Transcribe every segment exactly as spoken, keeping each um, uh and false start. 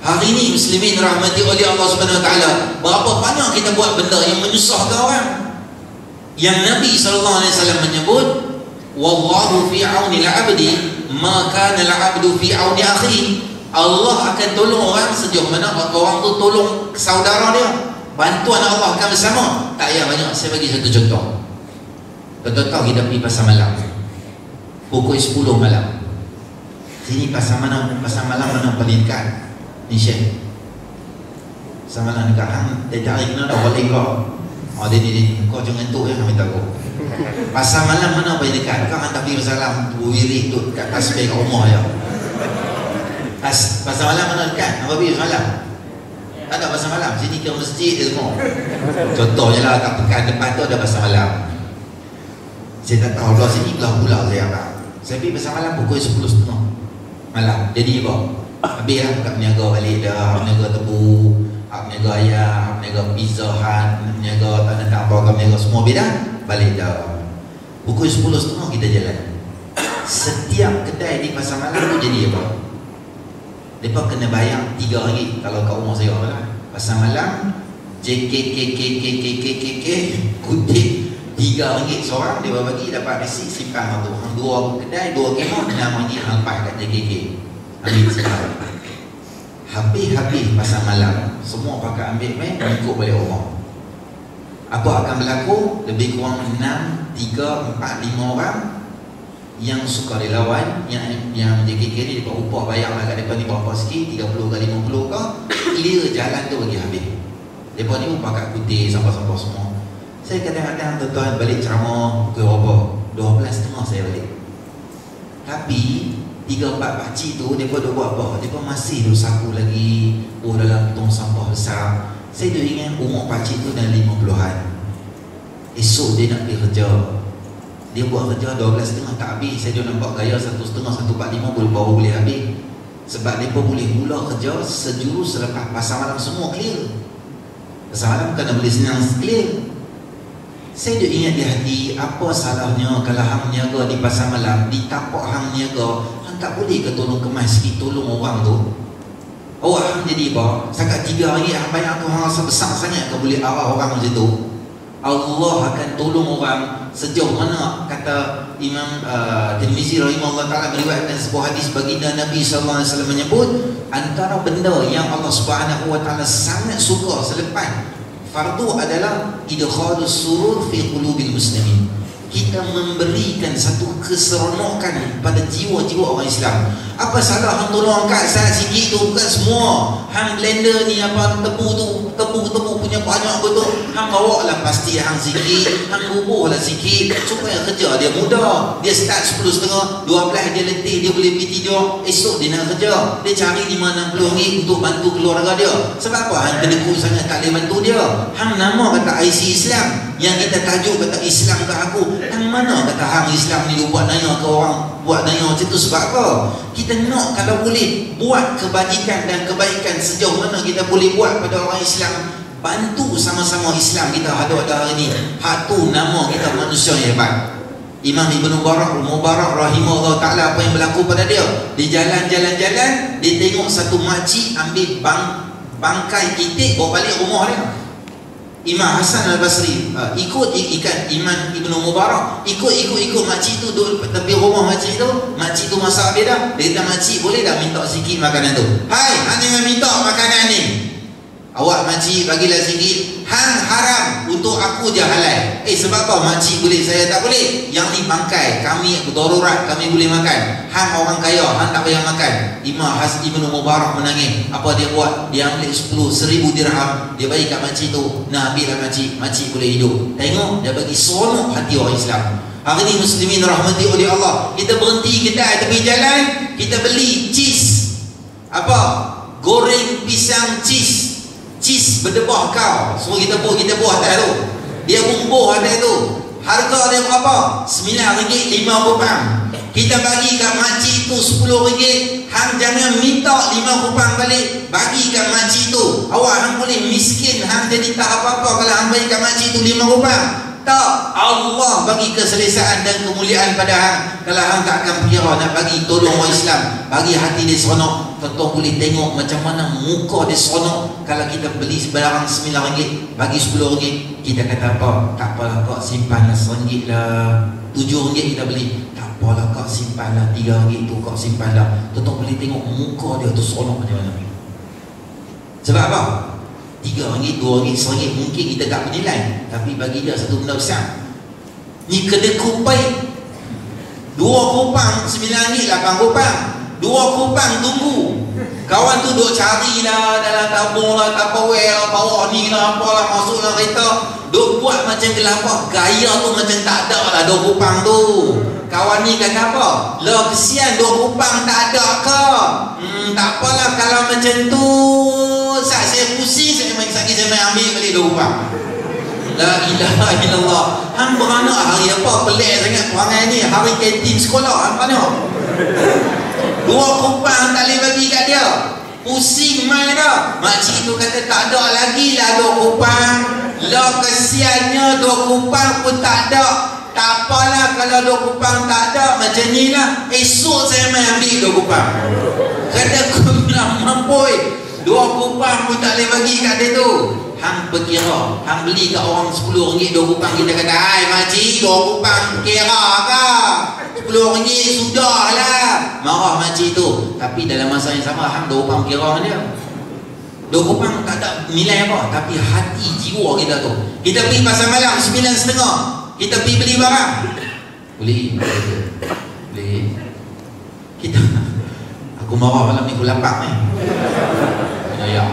Hari ni muslimin rahmati oleh Allah Subhanahu Wa Taala, berapa banyak kita buat benda yang menyusahkan orang. Yang Nabi sallallahu alaihi wasallam menyebut, wallahu fi auni al-'abdi ma kana al-'abdu fi auni akhi. Allah akan tolong orang sejauh mana orang tu tolong saudara dia. Bantuan Allah akan bersama. Tak payah banyak. Saya bagi satu contoh. Contoh kita pergi pasar malam pukul sepuluh malam. Sini pasar mana, pasar malam mana paling dekat? Ni Syekh. Pasar malam dekat hang, dia cari kena dah boleh kau. Oh dia ni, kau jangan tu ya, kami tahu. Pasar malam mana paling dekat? Kau hantar pergi pasar malam wirid tu kat tasbih kat rumah ya. Pas, pasar malam mana dekat? Apa pergi pasar malam? Tak ada pasar malam. Sini ke masjid dia semua. Contohnya lah kat pekan depan tu ada pasar malam. Saya tak tahu belah sini belah pulau saya tak. Saya pergi pasar malam pukul sepuluh tiga puluh malam. Jadi apa? Habis lah kat peniaga balik dah. Peniaga tebu, peniaga ayam, peniaga pizza hut, peniaga tanah tambah, peniaga semua beda. Balik dah. Pukul sepuluh tiga puluh kita jalan. Setiap kedai di pasar malam tu jadi apa? Mereka kena bayar tiga ringgit kalau kat rumah saya lah. Pasar malam J K K K K K K K K kutip tiga ringgit seorang, dia bagi dapat resip simpan tu. Hang dua kedai, dua kemah, enam ringgit hang lepas kat J K K. Ambil simpan. Habis-habis pasar malam, semua pakai ambil main, ikut balik rumah. Apa akan berlaku? Lebih kurang enam, tiga, empat, lima orang yang suka dilawan, yang yang J K K ni dapat upah bayar lah kat depan ni berapa sikit, tiga puluh ke lima puluh ke, clear jalan tu bagi habis. Depa ni pun pakai putih sampah-sampah semua. Saya kadang-kadang tuan-tuan balik ceramah pukul berapa? dua belas tiga puluh saya balik. Tapi tiga empat pakcik tu depa dah buat apa? Depa masih duk sapu lagi oh dalam tong sampah besar. Saya tu ingat umur pakcik tu dah lima puluhan. Esok dia nak pergi kerja. Dia buat kerja dua belas tiga puluh tak habis. Saya dia nampak gaya satu setengah, satu empat lima boleh baru boleh habis. Sebab mereka boleh mula kerja sejurus selepas pasar malam semua clear. Pasar malam kena boleh senang clear. Saya dia ingat di hati, apa salahnya kalau hang niaga di pasar malam, di tapak hang niaga, hang tak boleh ke tolong kemas sikit, tolong orang tu? Awak hang jadi apa? Sakat tiga ringgit hang bayar tu hang rasa besar sangat ke boleh arah orang macam tu? Allah akan tolong orang sejauh mana kata Imam uh, Tirmizi rahimahullah ta'ala meriwayatkan sebuah hadis baginda Nabi sallallahu alaihi wasallam menyebut antara benda yang Allah Subhanahu wa ta'ala sangat suka selepas fardu adalah idkhalus surur fi qulubil muslimin. Kita memberikan satu keseronokan pada jiwa-jiwa orang Islam. Apa salah hang tolong angkat saya sikit tu, bukan semua. Hang blender ni apa tebu tu, tebu-tebu punya banyak betul. Hang bawa lah pasti hang sikit, hang bubuh lah sikit supaya kerja dia mudah. Dia start sepuluh setengah, dua belas dia letih, dia boleh pergi tidur. Esok dia nak kerja, dia cari lima enam puluh ringgit untuk bantu keluarga dia. Sebab apa? Hang kedekut sangat tak boleh bantu dia. Hang nama kata I C Islam, yang kita tajuk kata Islam ke aku. Hang mana kata hang Islam ni dia buat nanya ke orang, buat nanya macam tu sebab apa? Kita nak kalau boleh buat kebajikan dan kebaikan sejauh mana kita boleh buat pada orang Islam, bantu sama-sama Islam kita ada pada hari ni. Hak tu nama kita manusia yang hebat. Imam Ibn Mubarak Mubarak rahimahullah ta'ala, apa yang berlaku pada dia? Di jalan-jalan-jalan dia tengok satu makcik ambil bang, bangkai itik bawa balik rumah dia. Imam Hasan Al-Basri uh, ikut ikan Imam Ibn Mubarak, ikut-ikut-ikut makcik tu duduk tepi rumah makcik tu. Makcik tu masak habis dah. Dia kata, makcik boleh dah minta sikit makanan tu? Hai, hang jangan minta makanan ni. Awak makcik bagilah sikit. Hang haram, untuk aku je halal. Eh sebab apa makcik boleh saya tak boleh? Yang ni bangkai, kami darurat, kami boleh makan. Hang orang kaya, hang tak payah makan. Imam Hasan Ibn Mubarak menangis. Apa dia buat? Dia ambil sepuluh seribu dirham, dia bagi kat makcik tu. Nah, ambillah makcik, makcik boleh hidup. Tengok, dia bagi seronok hati orang Islam. Hari ni muslimin rahmati oleh Allah, kita berhenti kedai tepi jalan, kita beli cheese. Apa? Goreng pisang cheese. Cheese berdebah kau. Semua kita buah, kita buah atas tu. Dia bumbuh atas tu. Harga dia berapa? sembilan ringgit lima kupang. Kita bagi kat makcik tu sepuluh ringgit. Hang jangan minta lima kupang balik, bagi kat makcik tu. Awak hang boleh miskin, hang jadi tak apa-apa kalau hang bagi kat makcik tu lima kupang. Tak, Allah bagi keselesaan dan kemuliaan pada hang. Kalau hang tak akan kira nak bagi tolong orang Islam, bagi hati dia seronok. tuan-tuan boleh tengok macam mana muka dia seronok kalau kita beli barang sembilan ringgit, bagi sepuluh ringgit. Kita kata apa? Tak apalah kak, simpanlah seringgit lah. Tujuh ringgit kita beli. Tak apalah kak, simpanlah. Tiga ringgit tu kak simpanlah. Tuan-tuan boleh tengok muka dia tu seronok macam mana. Sebab apa? Tiga ringgit, dua ringgit, seringgit mungkin kita tak bernilai, tapi bagi dia satu benda besar. Ni kedai kupai dua kupang sembilan ringgit, lapan kupang. Dua kupang tunggu. Kawan tu duk cari lah dalam tabung lah, Tupperware lah, bawah ni lah, apalah, masuk dalam kereta. Duk buat macam gelapah. Gaya tu macam tak ada lah dua kupang tu. Kawan ni kata apa? Lah kesian dua kupang tak ada ke? Hmm, tak apalah kalau macam tu. Saat saya pusing, saya main sakit, saya main ambil balik dua kupang. La ilaha illallah. Hang beranak hari apa pelik sangat perangai ni? Hari kantin sekolah hang beranak. Dua kupang tak boleh bagi kat dia. Pusing main dah. Makcik tu kata tak ada lagi lah dua kupang. Lah kesiannya dua kupang pun tak ada. Tak apalah kalau dua kupang tak ada, macam ni lah. Esok saya main ambil dua kupang. Kata aku bilang mampoi. Dua kupang pun tak boleh bagi kat dia tu. Hang berkira, hang beli kat orang sepuluh ringgit dua kupang, kita kata, hai makcik, dua kupang kira ke? Sepuluh ringgit sudah lah. Marah makcik tu. Tapi dalam masa yang sama, hang dua kupang kira dia. Dua kupang tak ada nilai apa, tapi hati jiwa kita tu. Kita pergi pasar malam sembilan setengah, kita pergi beli barang. Beli, beli. Kita, aku marah malam ni, aku lapar ni. Ya, ya.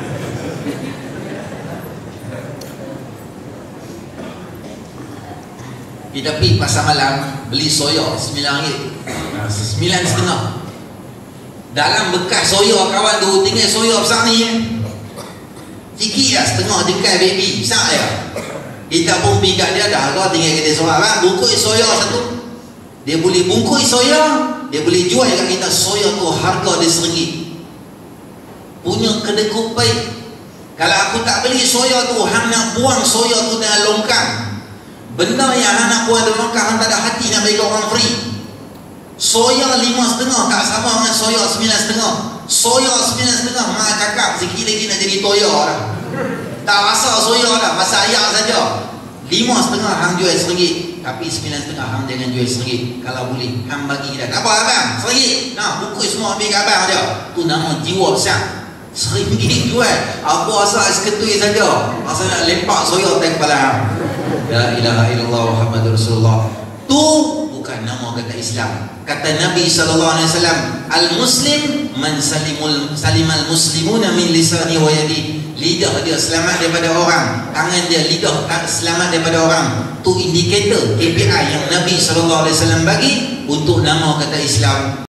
Kita pergi pasar malam, beli soya sembilan ringgit, sembilan setengah. Dalam bekas soya kawan tu, tinggal soya besar ni eh. Sikit lah, setengah jengkai baby, besar dia. Kita pun pergi kat dia, dah kau tinggal kita soya bang, bungkus soya satu. Dia boleh bungkus soya, dia boleh jual kat kita soya tu, harga dia seringgit. Punya kedai kupai. Kalau aku tak beli soya tu, hang nak buang soya tu dalam longkang. Benda yang hang nak buang dalam longkang, hang tak ada hati nak bagi orang free. Soya lima setengah tak sama dengan soya sembilan setengah. Soya sembilan setengah, mak cakap sikit lagi nak jadi toya dah. Tak rasa soya dah, masa ayak saja. Lima setengah hang jual seringgit, tapi sembilan setengah hang jangan jual seringgit. Kalau boleh, hang bagi dah. Tak apa abang, seringgit. Nah, buku semua ambil kat abang dia. Tu nama jiwa besar. Seringgit jual. Aku asal ais ketui saja. Asal nak lempak soya atas kepala hang. La ilaha illallah Muhammadur Rasulullah. Tu bukan nama kata Islam. Kata Nabi sallallahu alaihi wasallam, al-muslim man salimul salimal muslimuna min lisani wa yadi. Lidah dia selamat daripada orang, tangan dia, lidah selamat daripada orang. Tu indikator K P I yang Nabi sallallahu alaihi wasallam bagi untuk nama kata Islam.